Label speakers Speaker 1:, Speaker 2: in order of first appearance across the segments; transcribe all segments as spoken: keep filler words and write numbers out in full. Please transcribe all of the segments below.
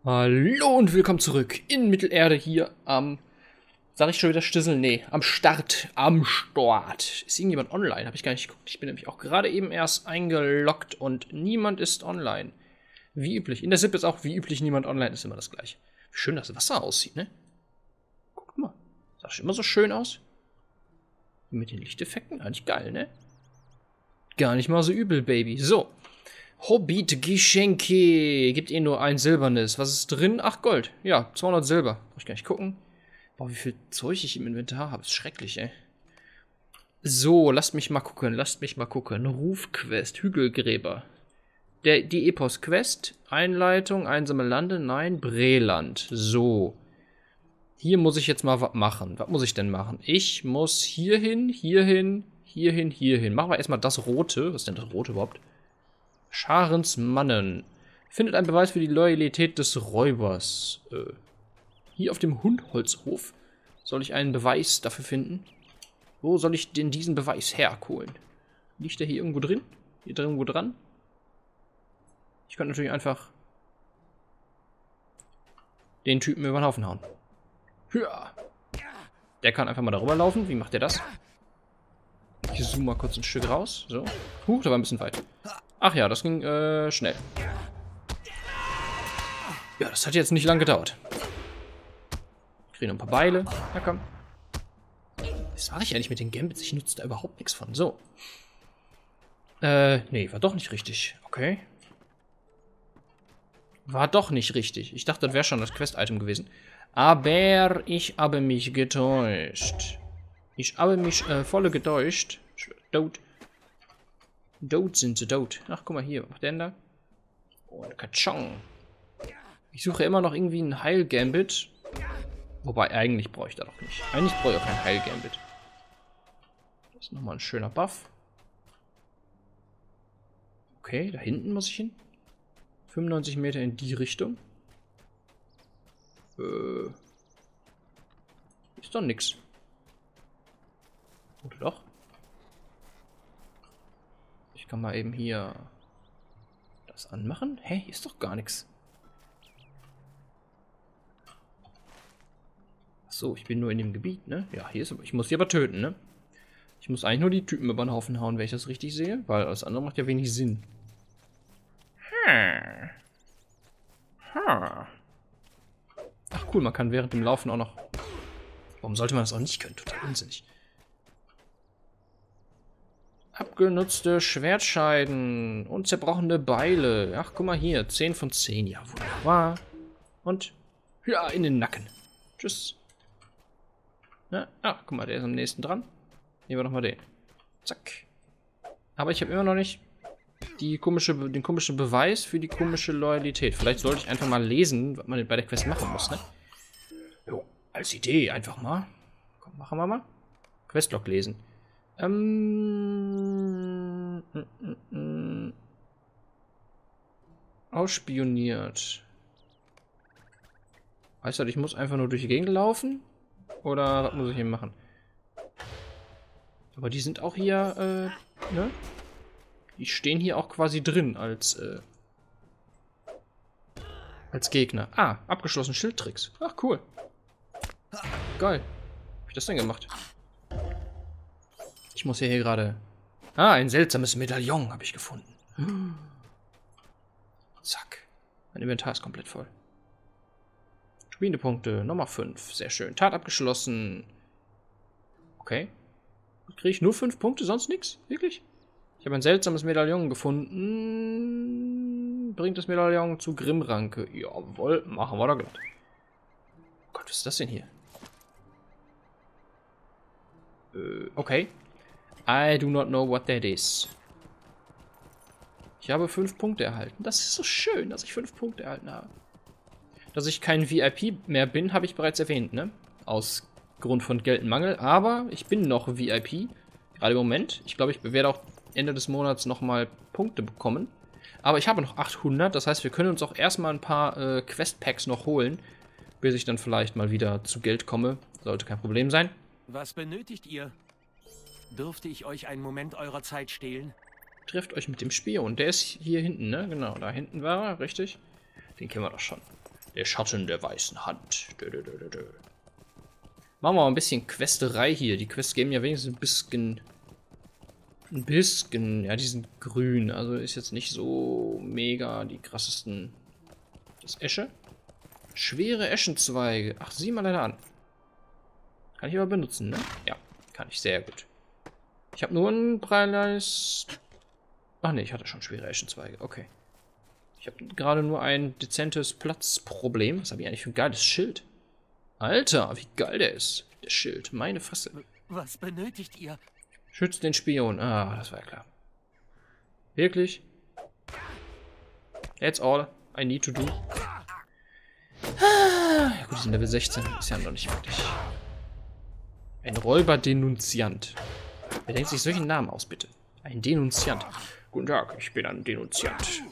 Speaker 1: Hallo und willkommen zurück in Mittelerde hier am, sag ich schon wieder Stissel? Nee, am Start, am Start. Ist irgendjemand online? Habe ich gar nicht geguckt. Ich bin nämlich auch gerade eben erst eingeloggt und niemand ist online. Wie üblich. In der S I P ist auch wie üblich niemand online, ist immer das gleiche. Wie schön das Wasser aussieht, ne? Guckt mal. Sah schon immer so schön aus. Mit den Lichteffekten, eigentlich geil, ne? Gar nicht mal so übel, Baby. So. Hobbit-Geschenke. Gibt eh nur ein silbernes. Was ist drin? Ach, Gold. Ja, zweihundert Silber. Brauch ich gar nicht gucken. Boah, wie viel Zeug ich im Inventar habe. Ist schrecklich, ey. So, lasst mich mal gucken. Lasst mich mal gucken. Rufquest. Hügelgräber. Der, die Epos-Quest. Einleitung. Einsame Lande. Nein. Breland. So. Hier muss ich jetzt mal was machen. Was muss ich denn machen? Ich muss hierhin, hierhin, hierhin, hierhin. Machen wir erstmal das Rote. Was ist denn das Rote überhaupt? Scharensmannen. Findet einen Beweis für die Loyalität des Räubers. Äh, hier auf dem Hundholzhof soll ich einen Beweis dafür finden. Wo soll ich denn diesen Beweis herholen? Liegt der hier irgendwo drin? Hier drin irgendwo dran? Ich könnte natürlich einfach den Typen über den Haufen hauen. Ja. Der kann einfach mal darüber laufen. Wie macht der das? Ich zoome mal kurz ein Stück raus. So. Huch, da war ein bisschen weit. Ach ja, das ging äh, schnell. Ja, das hat jetzt nicht lang gedauert. Ich kriege noch ein paar Beile. Na komm. Was mache ich eigentlich mit den Gambits? Ich nutze da überhaupt nichts von. So. Äh, nee, war doch nicht richtig. Okay. War doch nicht richtig. Ich dachte, das wäre schon das Quest-Item gewesen. Aber ich habe mich getäuscht. Ich habe mich äh, voll getäuscht. Tot. Tot sind sie, tot. Ach, guck mal hier. Was macht der denn da? Oh, ein Kachong. Ich suche immer noch irgendwie einen Heil-Gambit. Wobei, eigentlich brauche ich da doch nicht. Eigentlich brauche ich auch keinen Heil-Gambit. Das ist nochmal ein schöner Buff. Okay, da hinten muss ich hin. fünfundneunzig Meter in die Richtung. Äh. Ist doch nix. Oder doch? Ich kann mal eben hier das anmachen. Hä? Hier ist doch gar nichts. Achso, ich bin nur in dem Gebiet, ne? Ja, hier ist aber. Ich muss die aber töten, ne? Ich muss eigentlich nur die Typen über den Haufen hauen, wenn ich das richtig sehe, weil alles andere macht ja wenig Sinn. Hm. Hm. Ach cool, man kann während dem Laufen auch noch. Warum sollte man das auch nicht können? Total unsinnig. Abgenutzte Schwertscheiden und zerbrochene Beile. Ach, guck mal hier. zehn von zehn. Ja, wunderbar. Und ja, in den Nacken. Tschüss. Na, ah, guck mal, der ist am nächsten dran. Nehmen wir nochmal den. Zack. Aber ich habe immer noch nicht die komische, den komischen Beweis für die komische Loyalität. Vielleicht sollte ich einfach mal lesen, was man bei der Quest machen muss, ne? Jo, als Idee einfach mal. Komm, machen wir mal. Questlog lesen. Ähm, mm, mm, mm. Ausspioniert. Heißt das, ich muss einfach nur durch die Gegend laufen? Oder was muss ich hier machen? Aber die sind auch hier, äh, ne? Die stehen hier auch quasi drin als, äh, als Gegner. Ah, abgeschlossen Schildtricks. Ach, cool. Geil. Wie hab ich das denn gemacht? Ich muss ja hier gerade... Ah, ein seltsames Medaillon habe ich gefunden. Zack. Mein Inventar ist komplett voll. Spielepunkte, Nummer fünf. Sehr schön. Tat abgeschlossen. Okay. Kriege ich nur fünf Punkte, sonst nichts? Wirklich? Ich habe ein seltsames Medaillon gefunden. Bringt das Medaillon zu Grimmranke. Jawohl, machen wir da glatt. Oh Gott, was ist das denn hier? Äh, okay. I do not know what that is. Ich habe fünf Punkte erhalten. Das ist so schön, dass ich fünf Punkte erhalten habe. Dass ich kein V I P mehr bin, habe ich bereits erwähnt, ne? Aus Grund von Geldmangel. Aber ich bin noch V I P. Gerade im Moment. Ich glaube, ich werde auch Ende des Monats nochmal Punkte bekommen. Aber ich habe noch achthundert. Das heißt, wir können uns auch erstmal ein paar äh, Quest-Packs noch holen. Bis ich dann vielleicht mal wieder zu Geld komme. Sollte kein Problem sein.
Speaker 2: Was benötigt ihr? Dürfte ich euch einen Moment eurer Zeit stehlen?
Speaker 1: Trefft euch mit dem Spion. Der ist hier hinten, ne? Genau, da hinten war er, richtig. Den kennen wir doch schon. Der Schatten der weißen Hand. Dö, dö, dö, dö. Machen wir mal ein bisschen Questerei hier. Die Quests geben ja wenigstens ein bisschen... Ein bisschen... Ja, die sind grün. Also ist jetzt nicht so mega die krassesten... Das Esche? Schwere Eschenzweige. Ach, sieh mal leider an. Kann ich aber benutzen, ne? Ja, kann ich. Sehr gut. Ich habe nur ein Breileis... Ach ne, ich hatte schon schwere Eschenzweige. Okay. Ich habe gerade nur ein dezentes Platzproblem. Was habe ich eigentlich für ein geiles Schild? Alter, wie geil der ist. Der Schild. Meine Fresse.
Speaker 2: Was benötigt ihr?
Speaker 1: Schützt den Spion. Ah, das war ja klar. Wirklich? That's all I need to do. Ah, ja gut, die sind Level sechzehn. Ist ja noch nicht wirklich. Ein Räuber-Denunziant. Wer denkt sich solchen Namen aus, bitte? Ein Denunziant. Guten Tag, ich bin ein Denunziant.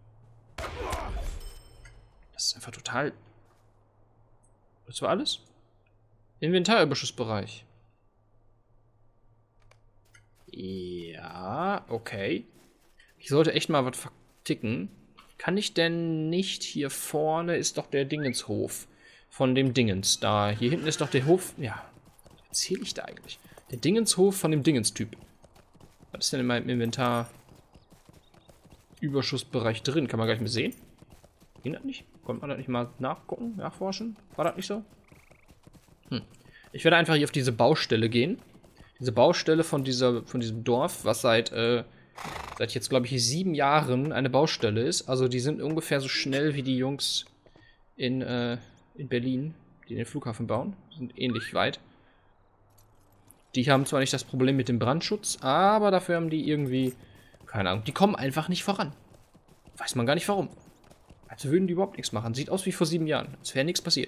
Speaker 1: Das ist einfach total... Das war alles? Inventarüberschussbereich. Ja, okay. Ich sollte echt mal was verticken. Kann ich denn nicht... Hier vorne ist doch der Dingenshof. Von dem Dingens. Da, hier hinten ist doch der Hof... Ja, was erzähle ich da eigentlich? Der Dingenshof von dem Dingenstyp. Was ist denn in meinem Inventar... Überschussbereich drin? Kann man gar nicht mehr sehen? Ging das nicht? Konnte man das nicht mal nachgucken, nachforschen? War das nicht so? Hm. Ich werde einfach hier auf diese Baustelle gehen. Diese Baustelle von dieser, von diesem Dorf, was seit, äh, seit jetzt, glaube ich, sieben Jahren eine Baustelle ist. Also die sind ungefähr so schnell wie die Jungs in, äh, in Berlin, die den Flughafen bauen. Sind ähnlich weit. Die haben zwar nicht das Problem mit dem Brandschutz, aber dafür haben die irgendwie, keine Ahnung, die kommen einfach nicht voran. Weiß man gar nicht warum. Als würden die überhaupt nichts machen. Sieht aus wie vor sieben Jahren. Als wäre nichts passiert.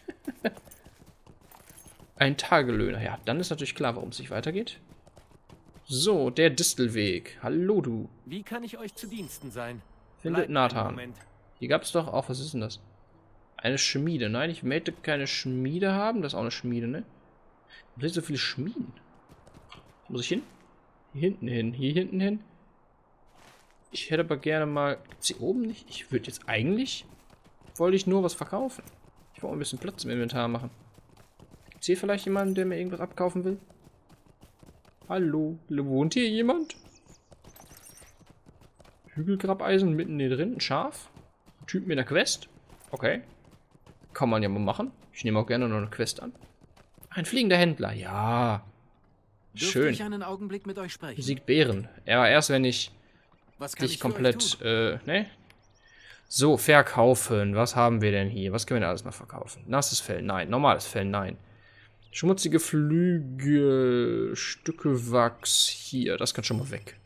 Speaker 1: Ein Tagelöhner. Ja, dann ist natürlich klar, warum es nicht weitergeht. So, der Distelweg. Hallo, du.
Speaker 2: Wie kann ich euch zu Diensten sein?
Speaker 1: Findet Nathan. Hier gab es doch auch, was ist denn das? Eine Schmiede. Nein, ich möchte keine Schmiede haben. Das ist auch eine Schmiede, ne? Warum sind so viele Schmieden? Muss ich hin? Hier hinten hin. Hier hinten hin. Ich hätte aber gerne mal... Gibt's hier oben nicht? Ich würde jetzt eigentlich... Wollte ich nur was verkaufen. Ich wollte ein bisschen Platz im Inventar machen. Gibt es hier vielleicht jemanden, der mir irgendwas abkaufen will? Hallo? Wohnt hier jemand? Hügelgrabeisen mitten hier drin. Ein Schaf? Ein Typ mit einer Quest? Okay. Kann man ja mal machen. Ich nehme auch gerne noch eine Quest an. Ein fliegender Händler. Ja. Schön.
Speaker 2: Dürfte ich einen Augenblick mit euch sprechen?
Speaker 1: Besiegt Bären. Ja, erst wenn ich...
Speaker 2: Was kann
Speaker 1: dich
Speaker 2: ich für euch
Speaker 1: komplett,
Speaker 2: tun?
Speaker 1: äh, ne? So, verkaufen. Was haben wir denn hier? Was können wir denn alles mal verkaufen? Nasses Fell, nein. Normales Fell, nein. Schmutzige Flügel, Stücke Wachs, hier. Das kann schon mal weg.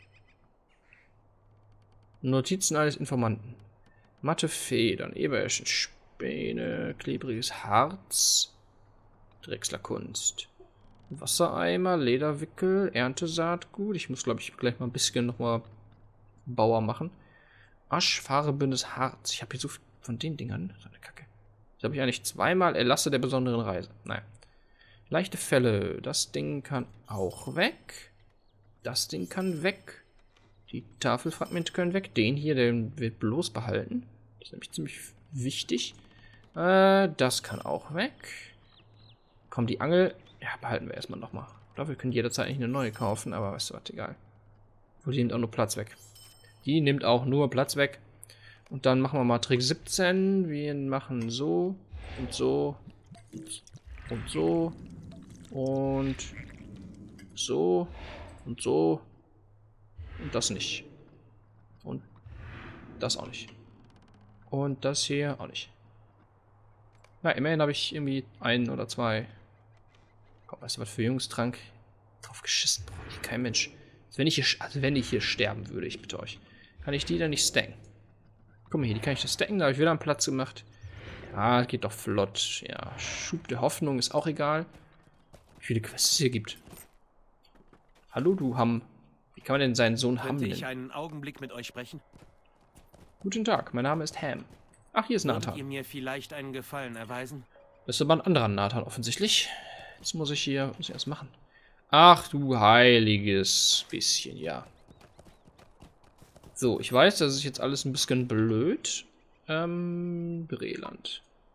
Speaker 1: Notizen eines Informanten. Matte Federn, Ebereschen, Späne, klebriges Harz, Drechslerkunst. Wassereimer, Lederwickel, Erntesaatgut. Ich muss, glaube ich, gleich mal ein bisschen nochmal Bauer machen. Aschfarbenes Harz. Ich habe hier so viel von den Dingern. So eine Kacke. Das habe ich eigentlich zweimal. Erlasse der besonderen Reise. Naja. Leichte Fälle. Das Ding kann auch weg. Das Ding kann weg. Die Tafelfragmente können weg. Den hier, den wird bloß behalten. Das ist nämlich ziemlich wichtig. Äh, das kann auch weg. Komm, die Angel. Ja, behalten wir erstmal nochmal. Dafür können jederzeit eigentlich eine neue kaufen, aber weißt du was, egal. Wo die nimmt auch nur Platz weg. Die nimmt auch nur Platz weg. Und dann machen wir mal Trick siebzehn. Wir machen so und so und so und so und so und das nicht. Und das auch nicht. Und das hier auch nicht. Na, immerhin habe ich irgendwie einen oder zwei. Komm, weißt du was für Jungstrank? Drauf geschissen, braucht hier kein Mensch. Also wenn ich hier, also wenn ich hier sterben würde, ich bitte euch. Kann ich die dann nicht stacken? Guck mal hier, die kann ich das stacken, da habe ich wieder einen Platz gemacht. Ja, geht doch flott. Ja, Schub der Hoffnung ist auch egal. Wie viele Quests es hier gibt. Hallo, du Hamm. Wie kann man denn seinen Sohn Hamm
Speaker 2: Könnte
Speaker 1: nennen?
Speaker 2: ich einen Augenblick mit euch sprechen?
Speaker 1: Guten Tag, mein Name ist Ham. Ach, hier ist
Speaker 2: Würdet
Speaker 1: Nathan.
Speaker 2: ihr mir vielleicht einen Gefallen erweisen?
Speaker 1: Das ist aber ein anderer Nathan offensichtlich. Jetzt muss ich hier, muss ich erst machen. Ach du heiliges bisschen, ja. So, ich weiß, das ist jetzt alles ein bisschen blöd. Ähm, Breland.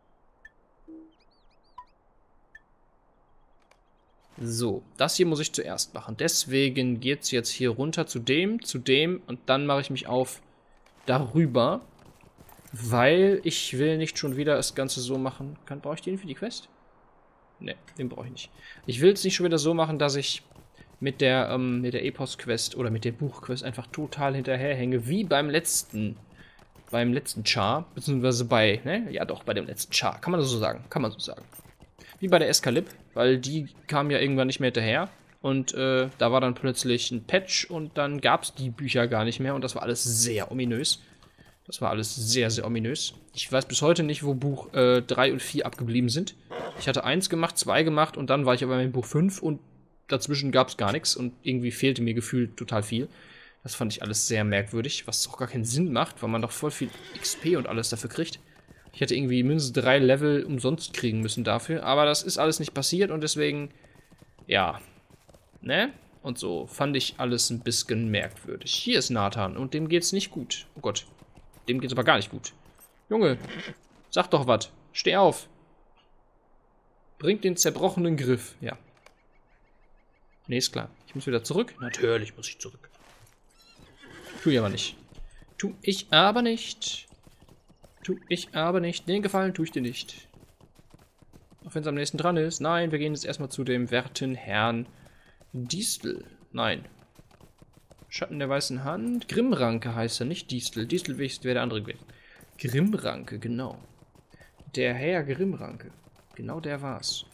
Speaker 1: So, das hier muss ich zuerst machen. Deswegen geht es jetzt hier runter zu dem, zu dem und dann mache ich mich auf darüber. Weil ich will nicht schon wieder das Ganze so machen. Kann, brauche ich den für die Quest? Ne, den brauche ich nicht. Ich will es nicht schon wieder so machen, dass ich mit der, ähm, mit der Epos-Quest oder mit der Buch-Quest einfach total hinterherhänge, wie beim letzten, beim letzten Char, beziehungsweise bei, ne, ja doch, bei dem letzten Char, kann man so sagen, kann man so sagen. Wie bei der Escalip, weil die kam ja irgendwann nicht mehr hinterher und äh, da war dann plötzlich ein Patch und dann gab es die Bücher gar nicht mehr und das war alles sehr ominös. Das war alles sehr, sehr ominös. Ich weiß bis heute nicht, wo Buch äh, drei und vier abgeblieben sind. Ich hatte eins gemacht, zwei gemacht und dann war ich aber in Buch fünf und dazwischen gab es gar nichts und irgendwie fehlte mir gefühlt total viel. Das fand ich alles sehr merkwürdig, was auch gar keinen Sinn macht, weil man doch voll viel X P und alles dafür kriegt. Ich hätte irgendwie mindestens drei Level umsonst kriegen müssen dafür, aber das ist alles nicht passiert und deswegen, ja, ne? Und so fand ich alles ein bisschen merkwürdig. Hier ist Nathan und dem geht's nicht gut. Oh Gott. Dem geht's aber gar nicht gut. Junge, sag doch was. Steh auf. Bringt den zerbrochenen Griff. Ja. Nee, ist klar. Ich muss wieder zurück. Natürlich muss ich zurück. Tu ich aber nicht. Tu ich aber nicht. Tu ich aber nicht. Den Gefallen tue ich dir nicht. Auch wenn es am nächsten dran ist. Nein, wir gehen jetzt erstmal zu dem werten Herrn Distel. Nein. Schatten der weißen Hand. Grimmranke heißt er, nicht Distel. Distel wäre der andere gewesen. Grimmranke, genau. Der Herr Grimmranke. Genau der war's.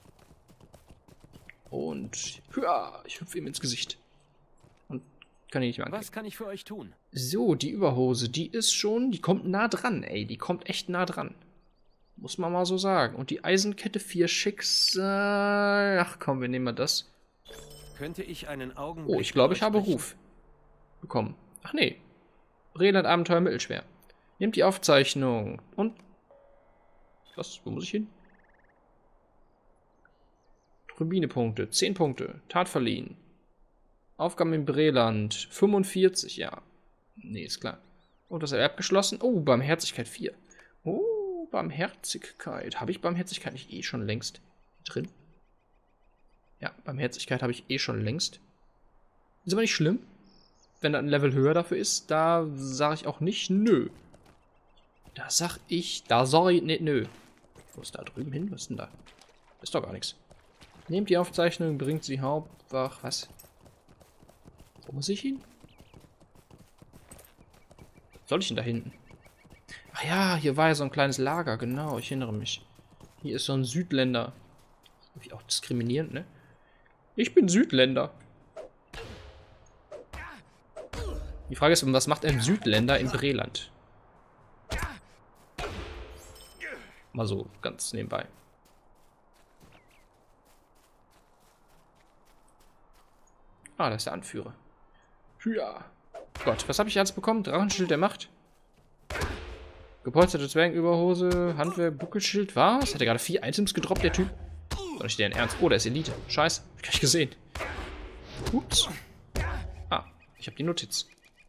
Speaker 1: Und ja, ich hüpfe ihm ins Gesicht. Und kann ich nicht mehr angehen.
Speaker 2: Was kann ich für euch tun?
Speaker 1: So, die Überhose, die ist schon, die kommt nah dran, ey. Die kommt echt nah dran. Muss man mal so sagen. Und die Eisenkette vier Schicksal. Ach komm, wir nehmen mal das.
Speaker 2: Könnte ich einen Augenblick
Speaker 1: Oh, ich glaube, ich habe Ruf bekommen. Ach nee. Breland Abenteuer mittelschwer. Nehmt die Aufzeichnung. Und? Was? Wo muss ich hin? Turbinepunkte. zehn Punkte. Tat verliehen. Aufgaben im Breland. fünfundvierzig, ja. Nee, ist klar. Und das Erwerb geschlossen. Oh, Barmherzigkeit vier. Oh, Barmherzigkeit. Habe ich Barmherzigkeit nicht eh schon längst drin? Ja, Barmherzigkeit habe ich eh schon längst. Ist aber nicht schlimm. Wenn da ein Level höher dafür ist, da sage ich auch nicht nö. Da sag ich, da sorry, ne, nö. Wo ist da drüben hin? Was ist denn da? Ist doch gar nichts. Nehmt die Aufzeichnung, bringt sie Hauptwach. Was? Wo muss ich hin? Soll ich denn da hinten? Ach ja, hier war ja so ein kleines Lager, genau, ich erinnere mich. Hier ist so ein Südländer. Irgendwie auch diskriminierend, ne? Ich bin Südländer. Die Frage ist, was macht ein Südländer in Breland? Mal so ganz nebenbei. Ah, da ist der Anführer. Ja. Gott, was habe ich alles bekommen? Drachenschild der Macht. Gepolsterte Zwergenüberhose, Handwerk, Buckelschild. Was? Hat er gerade vier Items gedroppt, der Typ? Soll ich den ernst? Oh, der ist Elite. Scheiße, hab ich gar nicht gesehen. Ups. Ah, ich habe die Notiz.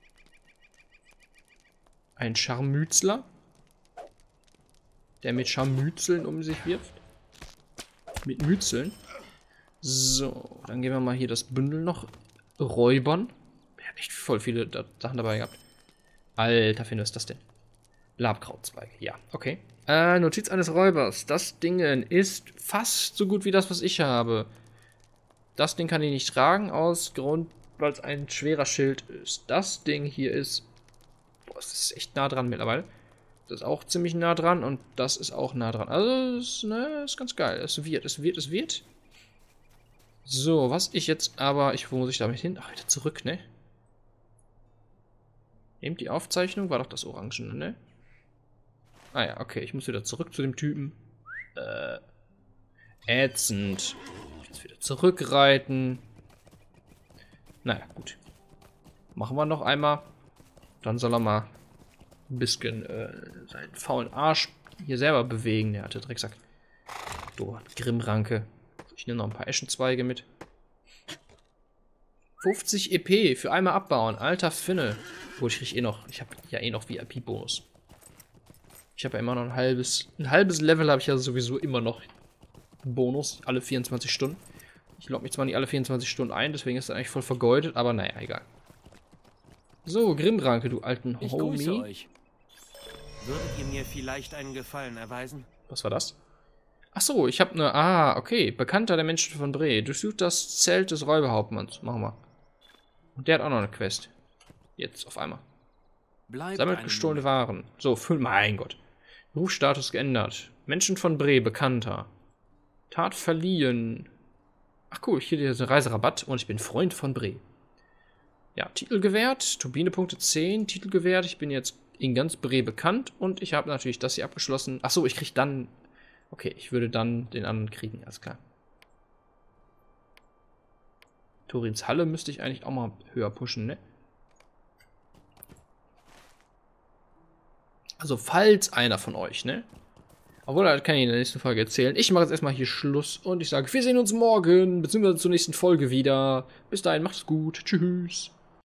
Speaker 1: Ein Scharmützler, der mit Scharmützeln um sich wirft. Mit Mützeln. So, dann gehen wir mal hier das Bündel noch räubern. Er hat echt voll viele da Sachen dabei gehabt. Alter, was ist das denn? Labkrautzweige, ja, okay. Äh, Notiz eines Räubers. Das Ding ist fast so gut wie das, was ich habe. Das Ding kann ich nicht tragen, aus Grund, weil es ein schwerer Schild ist. Das Ding hier ist... Boah, das ist echt nah dran mittlerweile. Das ist auch ziemlich nah dran und das ist auch nah dran. Also, das ist, ne, ist ganz geil. Es wird, es wird, es wird. So, was ich jetzt aber... Ich, wo muss ich damit hin? Ach, wieder zurück, ne? Nehmt die Aufzeichnung, war doch das Orangene, ne? Ah ja, okay, ich muss wieder zurück zu dem Typen. Äh, ätzend. Jetzt wieder zurückreiten. Naja, gut. Machen wir noch einmal. Dann soll er mal ein bisschen äh, seinen faulen Arsch hier selber bewegen. Der hatte Drecksack. Du, Grimmranke. Ich nehme noch ein paar Eschenzweige mit. fünfzig E P für einmal abbauen. Alter Finne. Wo ich krieg eh noch. Ich habe ja eh noch V I P-Bonus. Ich habe ja immer noch ein halbes, ein halbes Level habe ich ja sowieso immer noch Bonus, alle vierundzwanzig Stunden. Ich logge mich zwar nicht alle vierundzwanzig Stunden ein, deswegen ist das eigentlich voll vergeudet, aber naja, egal. So, Grimmranke, du alten
Speaker 2: Ich
Speaker 1: Homie.
Speaker 2: grüße euch. Würdet ihr mir vielleicht einen Gefallen erweisen?
Speaker 1: Was war das? Ach so, ich habe eine... Ah, okay. Bekannter der Menschen von Bre. Durchsucht das Zelt des Räuberhauptmanns. Machen wir. Und der hat auch noch eine Quest. Jetzt, auf einmal.
Speaker 2: Bleibt
Speaker 1: Sammelt gestohlene Waren. So, fünf... Mein Gott. Berufsstatus geändert. Menschen von Bre, Bekannter. Tat verliehen. Ach cool, hier der Reiserabatt. Und ich bin Freund von Bre. Ja, Titel gewährt. Turbinepunkte zehn. Titel gewährt. Ich bin jetzt in ganz Bre bekannt. Und ich habe natürlich das hier abgeschlossen. Ach so, ich kriege dann... Okay, ich würde dann den anderen kriegen, alles klar. Turins Halle müsste ich eigentlich auch mal höher pushen, ne? Also, falls einer von euch, ne? Obwohl, das kann ich in der nächsten Folge erzählen. Ich mache jetzt erstmal hier Schluss und ich sage, wir sehen uns morgen, beziehungsweise zur nächsten Folge wieder. Bis dahin, macht's gut. Tschüss.